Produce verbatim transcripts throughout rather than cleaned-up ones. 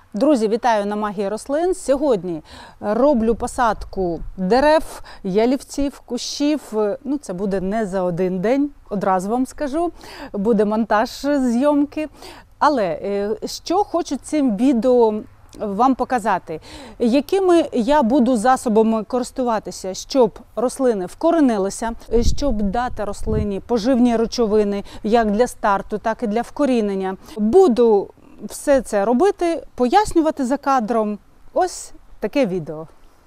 Друзі, вітаю на Магії рослин. Сьогодні роблю посадку дерев, ялівців, кущів. Ну, це буде не за один день, одразу вам скажу. Буде монтаж зйомки. Але що хочу цим відео вам показати? Якими я буду засобами користуватися, щоб рослини вкоренилися, щоб дати рослині поживні речовини, як для старту, так і для вкорінення. Буду все це робити, пояснювати за кадром. Ось таке відео.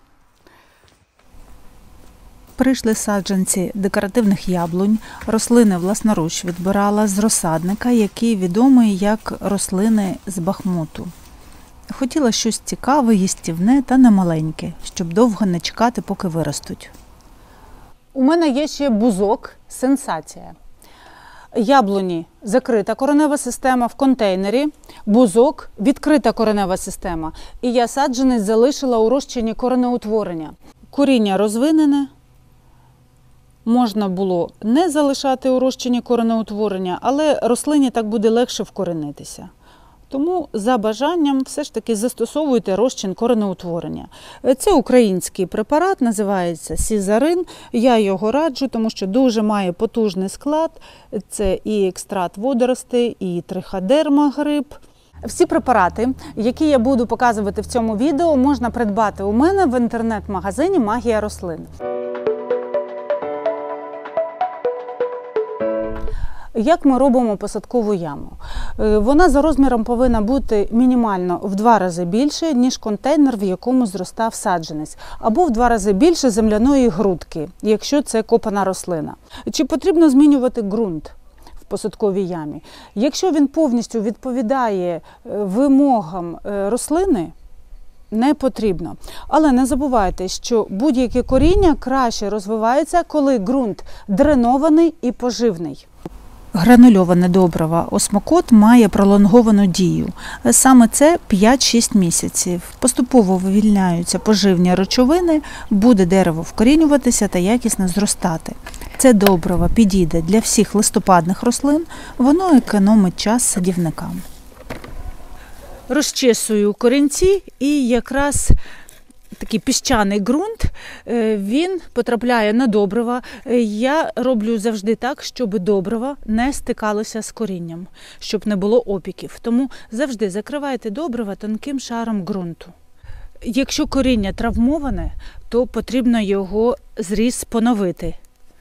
Прийшли саджанці декоративних яблунь. Рослини власноруч відбирала з розсадника, який відомий як рослини з Бахмуту. Хотіла щось цікаве, їстівне та немаленьке, щоб довго не чекати, поки виростуть. У мене є ще бузок «Сенсація». Яблуні – закрита коренева система в контейнері, бузок – відкрита коренева система. І я саджанець залишила у розчині коренеутворення. Коріння розвинене, можна було не залишати у розчині коренеутворення, але рослині так буде легше вкоренитися. Тому за бажанням все ж таки застосовуйте розчин коренеутворення. Це український препарат, називається Сізарин. Я його раджу, тому що дуже має потужний склад. Це і екстракт водоростей, і триходерма гриб. Всі препарати, які я буду показувати в цьому відео, можна придбати у мене в інтернет-магазині «Магія рослин». Як ми робимо посадкову яму? Вона за розміром повинна бути мінімально в два рази більше, ніж контейнер, в якому зростав саджанець, або в два рази більше земляної грудки, якщо це копана рослина. Чи потрібно змінювати ґрунт в посадковій ямі? Якщо він повністю відповідає вимогам рослини, не потрібно. Але не забувайте, що будь-яке коріння краще розвивається, коли ґрунт дренований і поживний. Гранульоване добриво «Осмокот» має пролонговану дію. Саме це п'ять-шість місяців. Поступово вивільняються поживні речовини, буде дерево вкорінюватися та якісно зростати. Це добриво підійде для всіх листопадних рослин, воно економить час садівникам. Розчесую корінці і якраз такий піщаний ґрунт, він потрапляє на добрива. Я роблю завжди так, щоб добрива не стикалося з корінням, щоб не було опіків. Тому завжди закривайте добрива тонким шаром ґрунту. Якщо коріння травмоване, то потрібно його зріз поновити.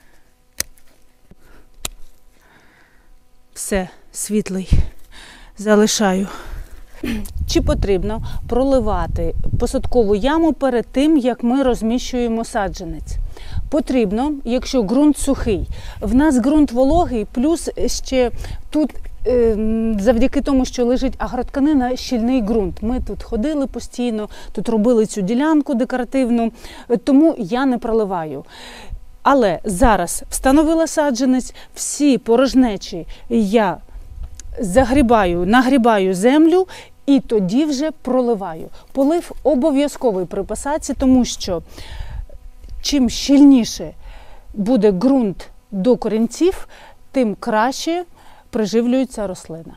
Все, світлий залишаю. Чи потрібно проливати посадкову яму перед тим, як ми розміщуємо саджанець? Потрібно, якщо ґрунт сухий. В нас ґрунт вологий, плюс ще тут, завдяки тому, що лежить агротканина, щільний ґрунт. Ми тут ходили постійно, тут робили цю ділянку декоративну, тому я не проливаю. Але зараз встановила саджанець, всі порожнечі я загрібаю, нагрібаю землю і тоді вже проливаю. Полив обов'язковий при посадці, тому що чим щільніше буде ґрунт до корінців, тим краще приживлюється рослина.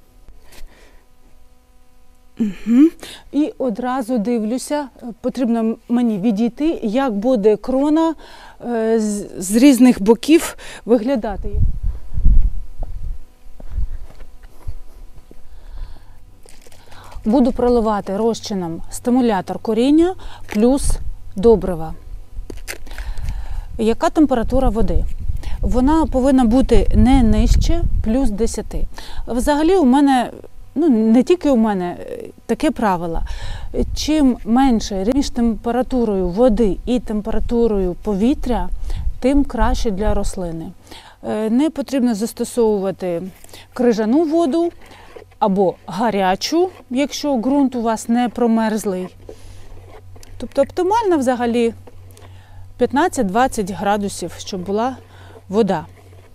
Угу. І одразу дивлюся, потрібно мені відійти, як буде крона з, з різних боків виглядати. Буду проливати розчином стимулятор коріння плюс добрива. Яка температура води? Вона повинна бути не нижче плюс десять. Взагалі у мене, ну не тільки у мене, таке правило. Чим менше між температурою води і температурою повітря, тим краще для рослини. Не потрібно застосовувати крижану воду, або гарячу, якщо ґрунт у вас не промерзлий. Тобто оптимально взагалі п'ятнадцять-двадцять градусів, щоб була вода.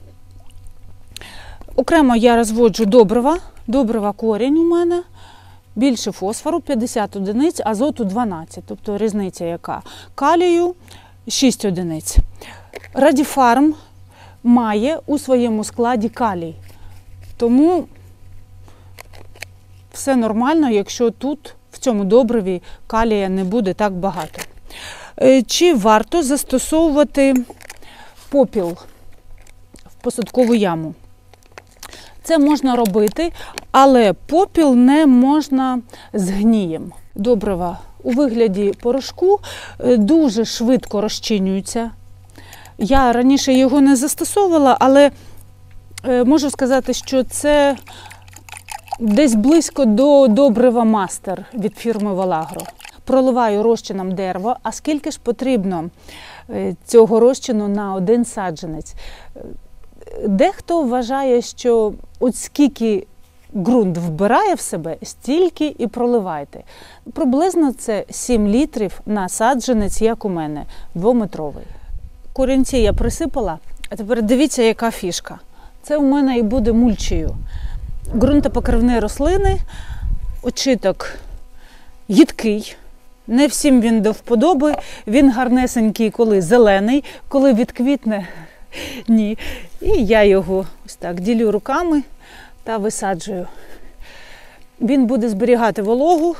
Окремо я розводжу добрива. Добрива корінь у мене. Більше фосфору п'ятдесят одиниць, азоту дванадцять. Тобто різниця яка? Калію шість одиниць. Радіфарм має у своєму складі калій. Тому все нормально, якщо тут цьому добриві калія не буде так багато. Чи варто застосовувати попіл в посадкову яму? Це можна робити, але попіл не можна з гнієм. Добрива у вигляді порошку дуже швидко розчинюються. Я раніше його не застосовувала, але можу сказати, що це десь близько до добрива Мастер від фірми Валагро. Проливаю розчином дерева, а скільки ж потрібно цього розчину на один саджанець? Дехто вважає, що от скільки ґрунт вбирає в себе, стільки і проливайте. Приблизно це сім літрів на саджанець, як у мене, двометровий. Корінці я присипала, а тепер дивіться, яка фішка. Це у мене і буде мульчею. Ґрунтопокривні рослини, очиток їдкий. Не всім він до вподоби, він гарнесенький, коли зелений, коли відквітне – ні. І я його ось так ділю руками та висаджую. Він буде зберігати вологу.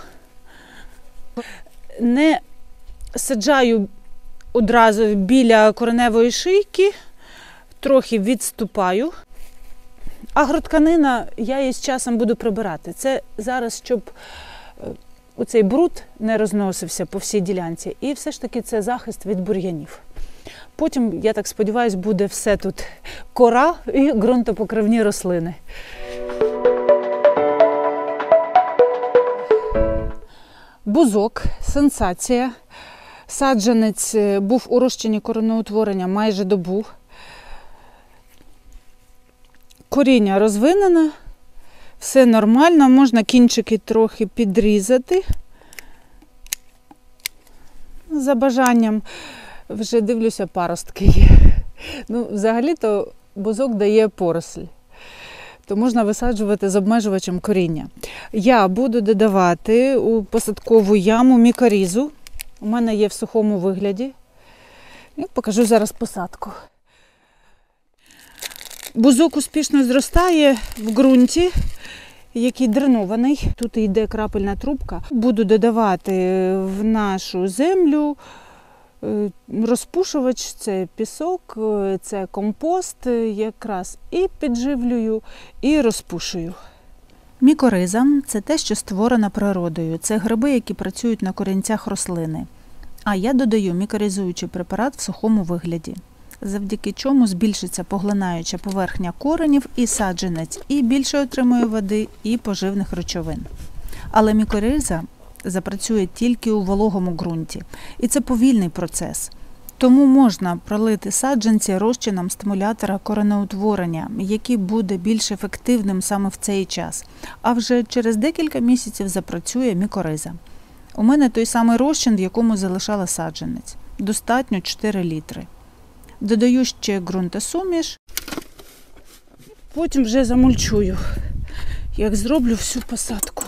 Не саджаю одразу біля кореневої шийки, трохи відступаю. Агротканина, я її з часом буду прибирати. Це зараз, щоб оцей бруд не розносився по всій ділянці. І все ж таки це захист від бур'янів. Потім, я так сподіваюся, буде все тут кора і ґрунтопокривні рослини. Бузок, сенсація. Саджанець був у розчині коренеутворення майже добу. Коріння розвинене, все нормально, можна кінчики трохи підрізати. За бажанням, вже дивлюся, паростки є. Ну, взагалі-то бузок дає поросль, то можна висаджувати з обмежувачем коріння. Я буду додавати у посадкову яму мікорізу. У мене є в сухому вигляді. І покажу зараз посадку. Бузок успішно зростає в ґрунті, який дренований. Тут йде крапельна трубка. Буду додавати в нашу землю розпушувач, це пісок, це компост якраз. І підживлюю, і розпушую. Мікориза – це те, що створено природою. Це гриби, які працюють на корінцях рослини. А я додаю мікоризуючий препарат в сухому вигляді, завдяки чому збільшиться поглинаюча поверхня коренів і саджанець, і більше отримує води і поживних речовин. Але мікориза запрацює тільки у вологому ґрунті, і це повільний процес. Тому можна пролити саджанці розчином стимулятора коренеутворення, який буде більш ефективним саме в цей час. А вже через декілька місяців запрацює мікориза. У мене той самий розчин, в якому залишала саджанець. Достатньо чотири літри. Додаю ще ґрунтосуміш, потім вже замульчую, як зроблю всю посадку.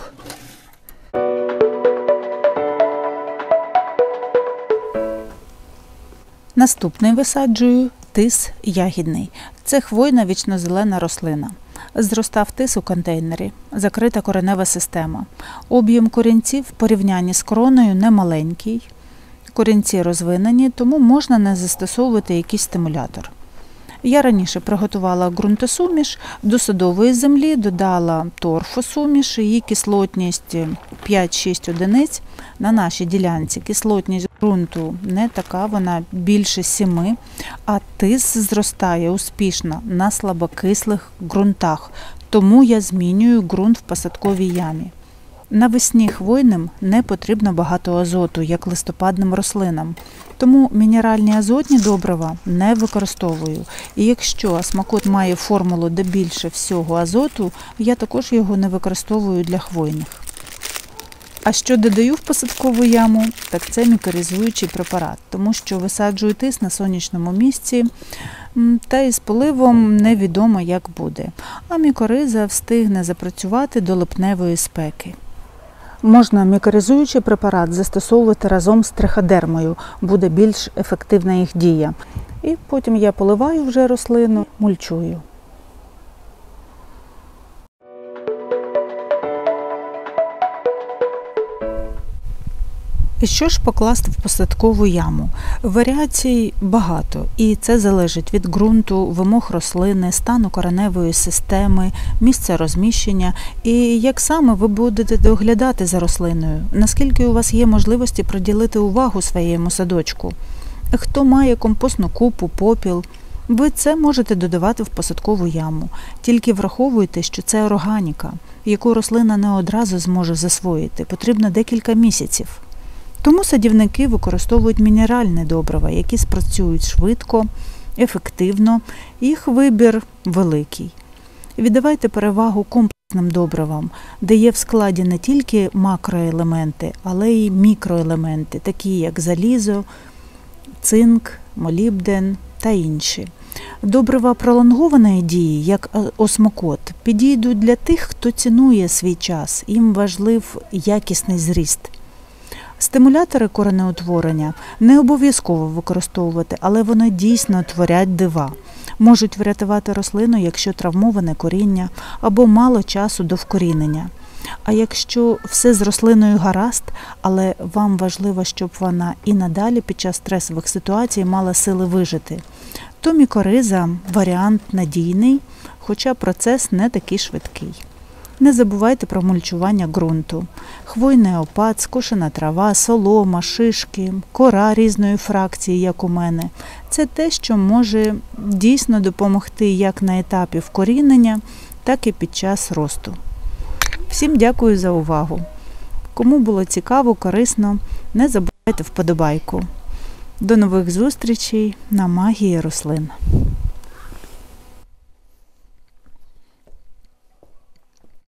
Наступний висаджую тис ягідний. Це хвойна вічнозелена рослина. Зростав тис у контейнері, закрита коренева система. Об'єм корінців в порівнянні з короною немаленький. Корінці розвинені, тому можна не застосовувати якийсь стимулятор. Я раніше приготувала ґрунтосуміш, до садової землі додала торфосуміш, її кислотність п'ять-шість одиниць. На нашій ділянці кислотність ґрунту не така, вона більше семи, а тис зростає успішно на слабокислих ґрунтах, тому я змінюю ґрунт в посадковій ямі. Навесні хвойним не потрібно багато азоту, як листопадним рослинам, тому мінеральні азотні добрива не використовую. І якщо смакот має формулу, де більше всього азоту, я також його не використовую для хвойних. А що додаю в посадкову яму, так це мікоризуючий препарат, тому що висаджую тис на сонячному місці, та із поливом невідомо, як буде. А мікориза встигне запрацювати до липневої спеки. Можна мікоризуючий препарат застосовувати разом з триходермою, буде більш ефективна їх дія. І потім я поливаю вже рослину, мульчую. Що ж покласти в посадкову яму? Варіацій багато, і це залежить від ґрунту, вимог рослини, стану кореневої системи, місця розміщення і як саме ви будете доглядати за рослиною, наскільки у вас є можливості приділити увагу своєму садочку. Хто має компостну купу, попіл, ви це можете додавати в посадкову яму, тільки враховуйте, що це органіка, яку рослина не одразу зможе засвоїти, потрібно декілька місяців. Тому садівники використовують мінеральні добрива, які спрацюють швидко, ефективно, їх вибір великий. Віддавайте перевагу комплексним добривам, де є в складі не тільки макроелементи, але й мікроелементи, такі як залізо, цинк, молібден та інші. Добрива пролонгованої дії, як осмокот, підійдуть для тих, хто цінує свій час, їм важлив якісний зріст. Стимулятори коренеутворення не обов'язково використовувати, але вони дійсно творять дива. Можуть врятувати рослину, якщо травмоване коріння або мало часу до вкорінення. А якщо все з рослиною гаразд, але вам важливо, щоб вона і надалі під час стресових ситуацій мала сили вижити, то мікориза – варіант надійний, хоча процес не такий швидкий. Не забувайте про мульчування ґрунту. Хвойний опад, скошена трава, солома, шишки, кора різної фракції, як у мене. Це те, що може дійсно допомогти як на етапі вкорінення, так і під час росту. Всім дякую за увагу. Кому було цікаво, корисно, не забувайте вподобайку. До нових зустрічей на магії рослин.